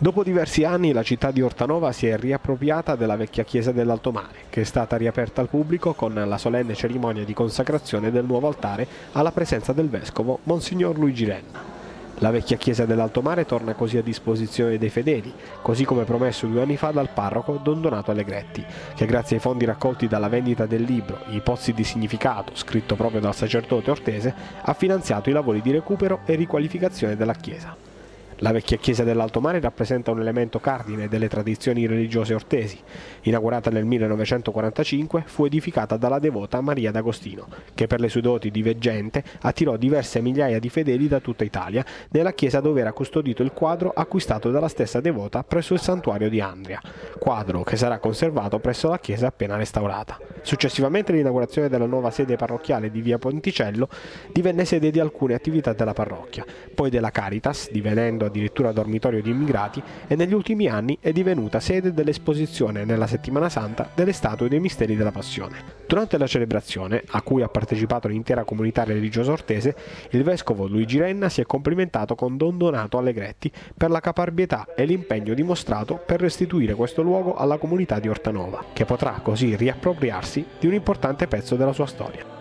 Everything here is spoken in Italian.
Dopo diversi anni la città di Ortanova si è riappropriata della vecchia chiesa dell'Alto Mare, che è stata riaperta al pubblico con la solenne cerimonia di consacrazione del nuovo altare alla presenza del vescovo Monsignor Luigi Renna. La vecchia chiesa dell'Alto Mare torna così a disposizione dei fedeli, così come promesso 2 anni fa dal parroco Don Donato Allegretti, che grazie ai fondi raccolti dalla vendita del libro I pozzi di significato, scritto proprio dal sacerdote ortese, ha finanziato i lavori di recupero e riqualificazione della chiesa. La vecchia chiesa dell'Alto Mare rappresenta un elemento cardine delle tradizioni religiose ortesi. Inaugurata nel 1945, fu edificata dalla devota Maria d'Agostino, che per le sue doti di veggente attirò diverse migliaia di fedeli da tutta Italia nella chiesa dove era custodito il quadro acquistato dalla stessa devota presso il santuario di Andria, quadro che sarà conservato presso la chiesa appena restaurata. Successivamente l'inaugurazione della nuova sede parrocchiale di via Ponticello divenne sede di alcune attività della parrocchia, poi della Caritas, divenendo addirittura dormitorio di immigrati, e negli ultimi anni è divenuta sede dell'esposizione nella Settimana Santa delle statue dei misteri della Passione. Durante la celebrazione, a cui ha partecipato l'intera comunità religiosa ortese, il vescovo Luigi Renna si è complimentato con Don Donato Allegretti per la caparbietà e l'impegno dimostrato per restituire questo luogo alla comunità di Ortanova, che potrà così riappropriarsi di un importante pezzo della sua storia.